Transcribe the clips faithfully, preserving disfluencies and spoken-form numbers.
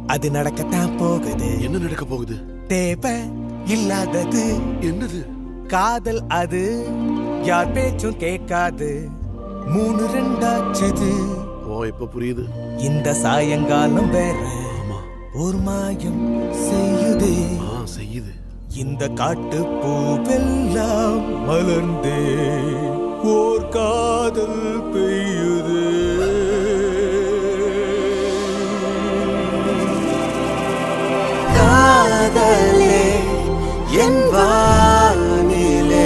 அது நடக்கத்தான் போகுது. என்ன நடக்க போகுது? தேவை இல்லாதது என்னது? காதல். அது யார் பேச்சும் கேட்காது. மூணு ரெண்டாச்சுது. ஓ, இப்ப புரியுது. இந்த சாயங்காலம் வேற ஒரு மாயம் செய்யுதே. செய்யுது. இந்த காட்டு பூவெல்லாம் மலர்ந்தே ஓர் காதல் பெய்யுது. காதலே என் வானிலே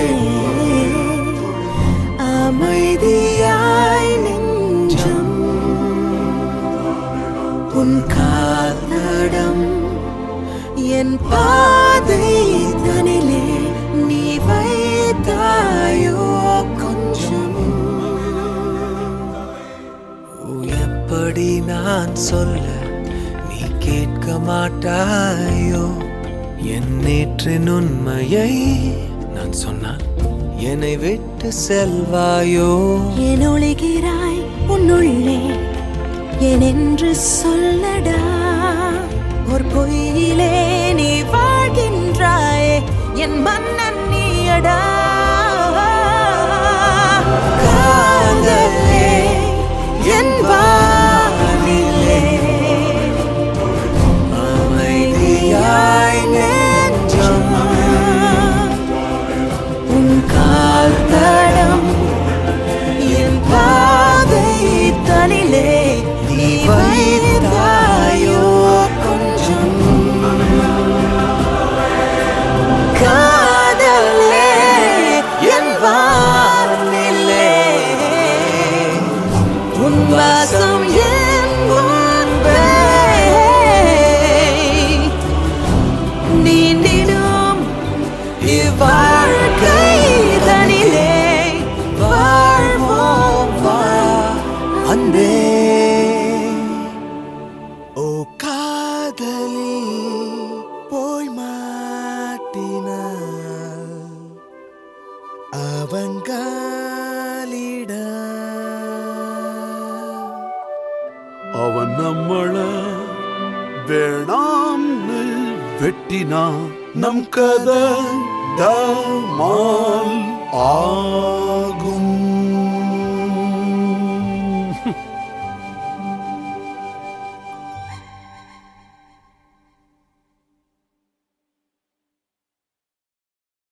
அமைதியாய் நெஞ்சம் உன் காதடம் என் பாதை தனிலே நீ வைத்தாயோ கொஞ்சம். எப்படி நான் சொல்ல நீ கேட்க மாட்டாயோ? என் நேற்றின் உண்மையை நான் சொன்னால் என்னை விட்டு செல்வாயோ? என் ஒளிகிறாய் உன்னுள்ளே என் என்று சொல்லடா. ஒரு பொய்யிலே நீ வாழ்கின்றாயே என் மன்னன் நீயடா. காதலே என் வானிலே அமைதியாய் நெஞ்சம் உன் கால் தடம் என் பாதை தனிலே நீ வைத்தாயோ கொஞ்சம். காதலே என் வானிலே உன் வாசம் என் முன்பே நீண்டிடும் இவ்வாழ்க்கை தனிலே வாழ்வோம் வா அன்பே. ஓ காதலி போய் மாட்டினாள் அவங்காலிட. அவன் நம்மள வேணாம்னு வெட்டினா நம் கதை தமால் ஆகும்.